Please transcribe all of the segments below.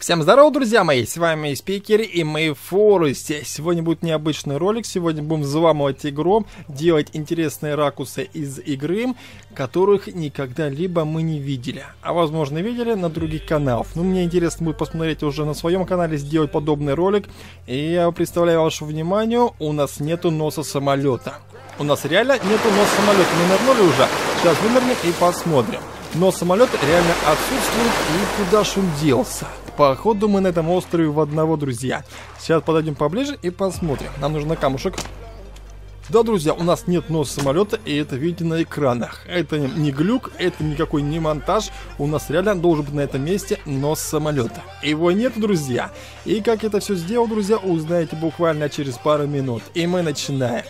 Всем здорова, друзья мои, с вами Спикер и мы в Форесте. Сегодня будет необычный ролик, сегодня будем взламывать игру, делать интересные ракурсы из игры, которых никогда-либо мы не видели. А возможно видели на других каналах. Но мне интересно будет посмотреть уже на своем канале, сделать подобный ролик. И я представляю вашему вниманию, у нас нету носа самолета. У нас реально нету носа самолета, мы нырнули уже, сейчас вынырнем и посмотрим. Но самолет реально отсутствует, и куда ж он делся? Походу мы на этом острове в одного, друзья. Сейчас подойдем поближе и посмотрим. Нам нужен камушек. Да, друзья, у нас нет носа самолета, и это видите на экранах. Это не глюк, это никакой не монтаж. У нас реально должен быть на этом месте нос самолета. Его нет, друзья. И как это все сделал, друзья, узнаете буквально через пару минут. И мы начинаем.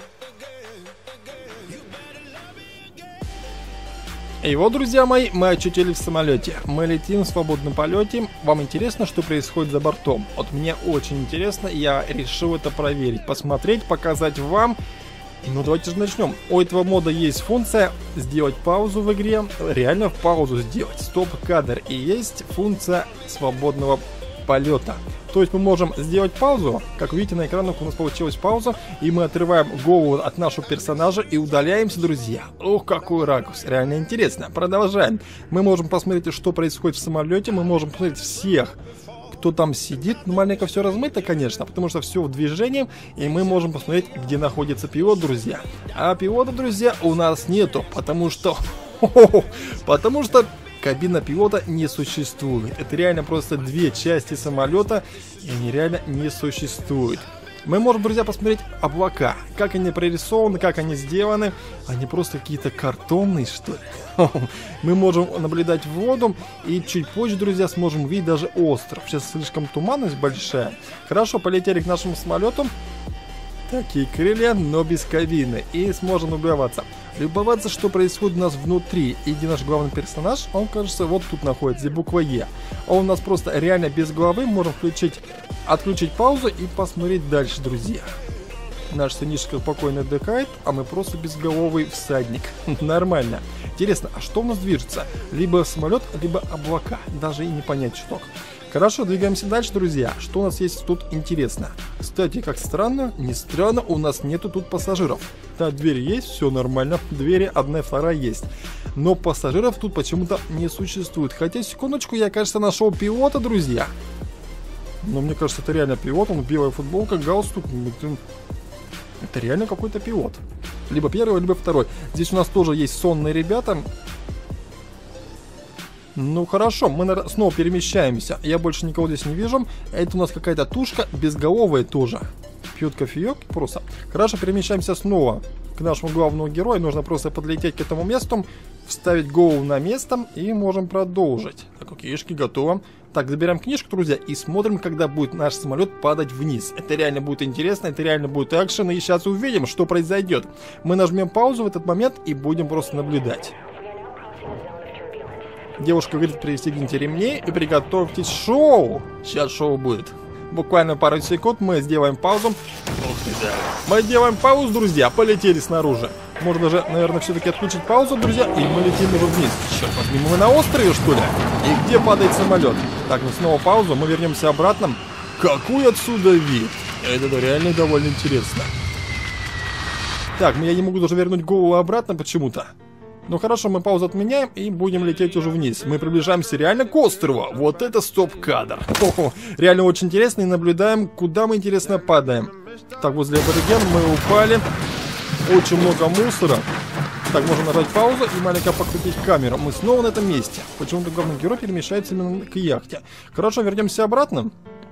И вот, друзья мои, мы очутились в самолете. Мы летим в свободном полете. Вам интересно, что происходит за бортом? Вот мне очень интересно, я решил это проверить, посмотреть, показать вам. Ну давайте же начнем. У этого мода есть функция сделать паузу в игре, реально в паузу сделать, стоп-кадр. И есть функция свободного полета. То есть мы можем сделать паузу, как видите на экранах у нас получилась пауза, и мы отрываем голову от нашего персонажа и удаляемся, друзья. Ох, какой ракурс, реально интересно. Продолжаем. Мы можем посмотреть, что происходит в самолете, мы можем посмотреть всех, кто там сидит. Ну, маленько все размыто, конечно, потому что все в движении, и мы можем посмотреть, где находится пилот, друзья. А пилота, друзья, у нас нету, потому что... Кабина пилота не существует. Это реально просто две части самолета, и они реально не существуют. Мы можем, друзья, посмотреть облака. Как они прорисованы, как они сделаны. Они просто какие-то картонные, что ли. Мы можем наблюдать воду, и чуть позже, друзья, сможем увидеть даже остров. Сейчас слишком туманность большая. Хорошо, полетели к нашему самолету. Такие крылья, но без кабины. И сможем любоваться, что происходит у нас внутри. И где наш главный персонаж, он, кажется, вот тут находится, где буква Е. Он у нас просто реально без головы. Можем отключить паузу и посмотреть дальше, друзья. Наш сынишка спокойно отдыхает, а мы просто безголовый всадник. Нормально. Интересно, а что у нас движется? Либо самолет, либо облака. Даже и не понять чуток. Хорошо, двигаемся дальше, друзья. Что у нас есть тут интересно? Кстати, как странно, не странно, у нас нету тут пассажиров. Да, двери есть, все нормально. Двери одна и вторая есть. Но пассажиров тут почему-то не существует. Хотя, секундочку, я, кажется, нашел пилота, друзья. Но мне кажется, это реально пилот. Он белая футболка, галстук. Это реально какой-то пилот. Либо первый, либо второй. Здесь у нас тоже есть сонные ребята. Ну хорошо, мы снова перемещаемся. Я больше никого здесь не вижу. Это у нас какая-то тушка, безголовая тоже. Пьют кофеек просто. Хорошо, перемещаемся снова к нашему главному герою. Нужно просто подлететь к этому месту, вставить голову на место и можем продолжить. Так, книжки готово. Так, забираем книжку, друзья, и смотрим, когда будет наш самолет падать вниз. Это реально будет интересно, это реально будет экшен. И сейчас увидим, что произойдет. Мы нажмем паузу в этот момент и будем просто наблюдать. Девушка говорит, пристегните ремни и приготовьтесь шоу. Сейчас шоу будет. Буквально пару секунд мы сделаем паузу. Ух ты, да. Мы делаем паузу, друзья, полетели снаружи. Можно даже, наверное, все-таки отключить паузу, друзья, и мы летим уже вниз. Черт возьми, мы на острове, что ли? И где падает самолет? Так, мы снова паузу, мы вернемся обратно. Какой отсюда вид? Это реально довольно интересно. Так, я не могу даже вернуть голову обратно почему-то. Ну хорошо, мы паузу отменяем и будем лететь уже вниз. Мы приближаемся реально к острову. Вот это стоп-кадр. Реально очень интересно. И наблюдаем, куда мы, интересно, падаем. Так, возле аборигена мы упали. Очень много мусора. Так, можно нажать паузу и маленько покрутить камеру. Мы снова на этом месте. Почему-то главный герой перемещается именно к яхте. Хорошо, вернемся обратно.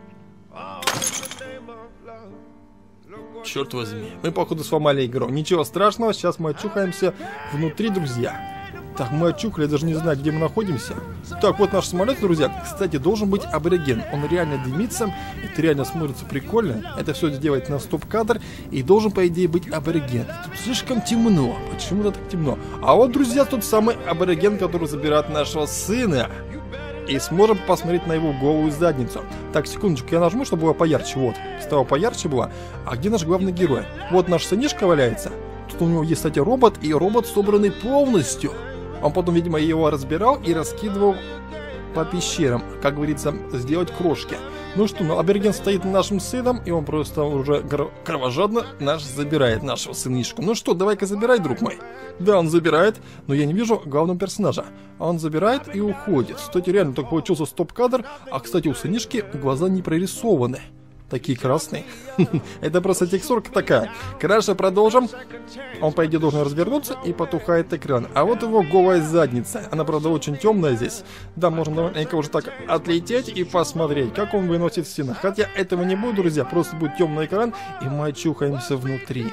Черт возьми, мы походу сломали игру. Ничего страшного, сейчас мы очухаемся внутри, друзья. Так, мы очухали, я даже не знаю, где мы находимся. Так, вот наш самолет, друзья. Кстати, должен быть абориген. Он реально дымится, это реально смотрится прикольно. Это все сделать на стоп-кадр. И должен, по идее, быть абориген. Тут слишком темно. Почему-то так темно. А вот, друзья, тот самый абориген, который забирает нашего сына. И сможем посмотреть на его голову и задницу. Так, секундочку, я нажму, чтобы было поярче. Вот, стало поярче было. А где наш главный герой? Вот наш сынишка валяется. Тут у него есть, кстати, робот, и робот собранный полностью. Он потом, видимо, его разбирал и раскидывал по пещерам, как говорится, сделать крошки. Ну что, ну абориген стоит нашим сыном, и он просто уже кровожадно забирает нашего сынишку. Ну что, давай-ка забирай, друг мой. Да, он забирает, но я не вижу главного персонажа. Он забирает и уходит. Кстати, реально, так получился стоп-кадр. А, кстати, у сынишки глаза не прорисованы. Такие красные. Это просто текстурка такая. Хорошо, продолжим. Он, по идее, должен развернуться, и потухает экран. А вот его голая задница. Она, правда, очень темная здесь. Да, можно наверняка уже так отлететь и посмотреть, как он выносит стены. Хотя этого не будет, друзья. Просто будет темный экран, и мы очухаемся внутри.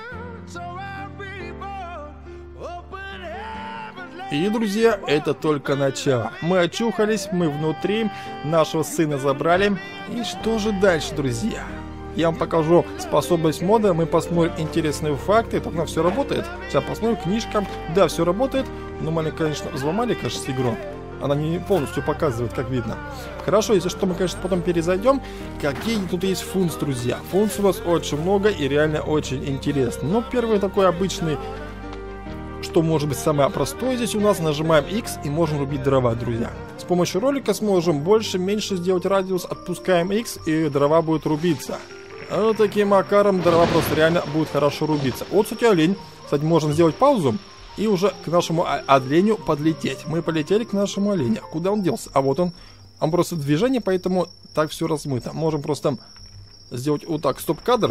И, друзья, это только начало. Мы очухались, мы внутри, нашего сына забрали. И что же дальше, друзья? Я вам покажу способность мода, мы посмотрим интересные факты. Так, все работает. Сейчас посмотрим книжка. Да, все работает. Но мы, конечно, взломали, кажется, игру. Она не полностью показывает, как видно. Хорошо, если что, мы, конечно, потом перезайдем. Какие тут есть функции, друзья? Функций у нас очень много и реально очень интересно. Ну, первый такой обычный... Что может быть самое простое здесь у нас, нажимаем X и можем рубить дрова, друзья. С помощью ролика сможем больше, меньше сделать радиус, отпускаем X и дрова будут рубиться. А вот таким макаром дрова просто реально будут хорошо рубиться. Вот, кстати, олень. Кстати, можем сделать паузу и уже к нашему оленю подлететь. Мы полетели к нашему оленю. Куда он делся? А вот он. Он просто движение, поэтому так все размыто. Можем просто сделать вот так стоп-кадр.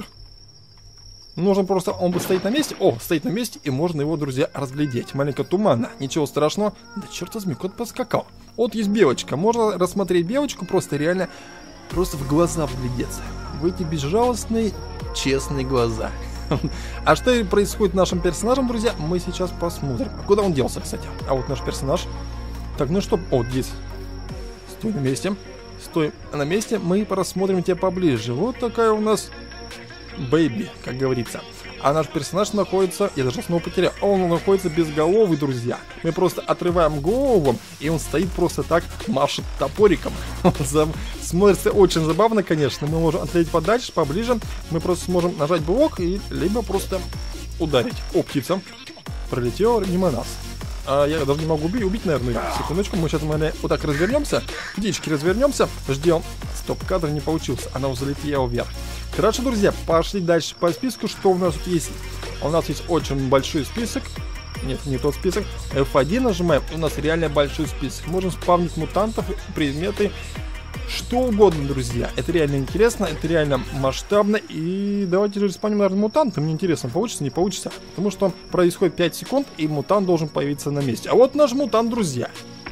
Нужно просто, он стоит на месте, стоит на месте, и можно его, друзья, разглядеть. Маленько туманно, ничего страшного. Да черт возьми, кот поскакал. Вот есть белочка, можно рассмотреть белочку, просто реально, просто в глаза вглядеться. В эти безжалостные, честные глаза. А что происходит с нашим персонажем, друзья, мы сейчас посмотрим. Куда он делся, кстати? А вот наш персонаж. Так, ну что, вот здесь. Стой на месте. Стой на месте, мы просмотрим тебя поближе. Вот такая у нас... Бэйби, как говорится. А наш персонаж находится... Я даже снова потерял. Он находится безголовый, друзья. Мы просто отрываем голову, и он стоит просто так, машет топориком. Смотрится очень забавно, конечно. Мы можем отлететь подальше, поближе. Мы просто сможем нажать блок, и либо просто ударить. О, птица. Пролетела мимо нас. Я даже не могу убить, наверное. Секундочку, мы сейчас вот так развернемся. Птички развернемся. Ждем. Стоп-кадр не получился. Она залетела вверх. Хорошо, друзья, пошли дальше по списку. Что у нас тут есть? У нас есть очень большой список. Нет, не тот список. F1 нажимаем, и у нас реально большой список. Можем спавнить мутантов, предметы, что угодно, друзья. Это реально интересно, это реально масштабно. И давайте же спавним, наверное, мутанта. Мне интересно, получится, не получится. Потому что происходит 5 секунд, и мутант должен появиться на месте. А вот наш мутант, друзья.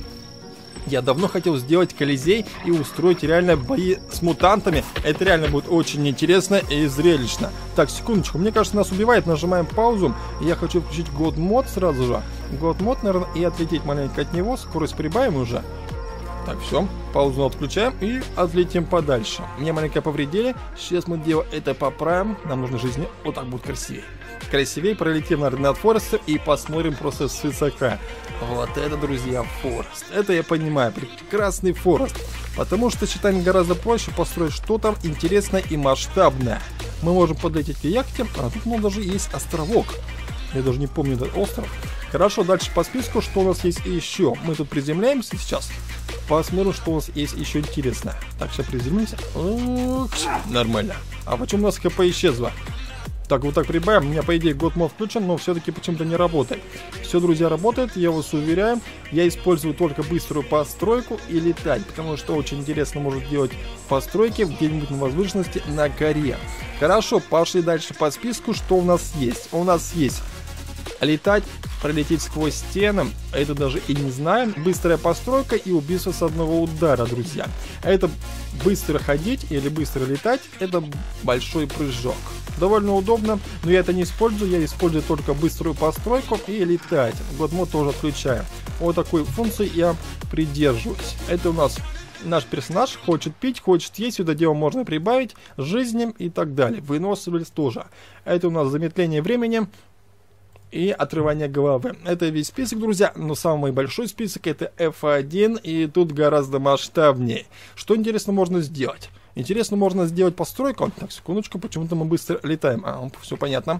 Я давно хотел сделать колизей и устроить реально бои с мутантами. Это реально будет очень интересно и зрелищно. Так, секундочку, мне кажется, нас убивает. Нажимаем паузу. Я хочу включить God Mode сразу же. God Mode, наверное, и отлететь маленько от него. Скорость прибавим уже. Так, все, паузу отключаем и отлетим подальше. Мне маленько повредили. Сейчас мы дело это поправим. Нам нужно жизни. Вот так будет красивее. Красивее пролетим, наверное, над Форестом и посмотрим просто с высока. Вот это, друзья, Форест. Это я понимаю, прекрасный Форест. Потому что, считаем, гораздо проще построить что-то интересное и масштабное. Мы можем подлететь к яхте, а тут, ну, даже есть островок. Я даже не помню этот остров. Хорошо, дальше по списку, что у нас есть еще. Мы тут приземляемся сейчас. Посмотрим, что у нас есть еще интересное. Так, сейчас приземлимся. Нормально. А почему у нас ХП исчезло? Так, вот так прибавим. У меня, по идее, God Mode включен, но все-таки почему-то не работает. Все, друзья, работает, я вас уверяю. Я использую только быструю постройку и летать, потому что очень интересно может делать постройки где-нибудь на возвышенности на горе. Хорошо, пошли дальше по списку. Что у нас есть? У нас есть летать, пролететь сквозь стены. Это даже и не знаем. Быстрая постройка и убийство с одного удара, друзья. Это быстро ходить или быстро летать. Это большой прыжок. Довольно удобно, но я это не использую. Я использую только быструю постройку и летать. God Mode тоже отключаем. Вот такой функции я придерживаюсь. Это у нас наш персонаж хочет пить, хочет есть. Сюда дело можно прибавить жизням и так далее. Выносливость тоже. Это у нас замедление времени и отрывание головы. Это весь список, друзья, но самый большой список это F1, и тут гораздо масштабнее. Что интересно можно сделать? Интересно можно сделать постройку. Так, секундочку, почему-то мы быстро летаем. Все понятно.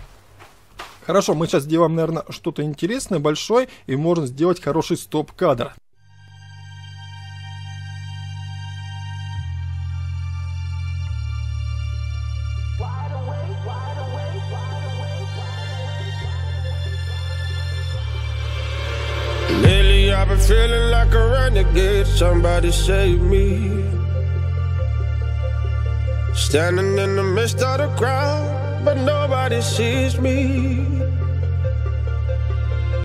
Хорошо, мы сейчас сделаем, наверное, что-то интересное, большое, и можно сделать хороший стоп-кадр. I've been feeling like a renegade, somebody save me. Standing in the midst of the crowd, but nobody sees me.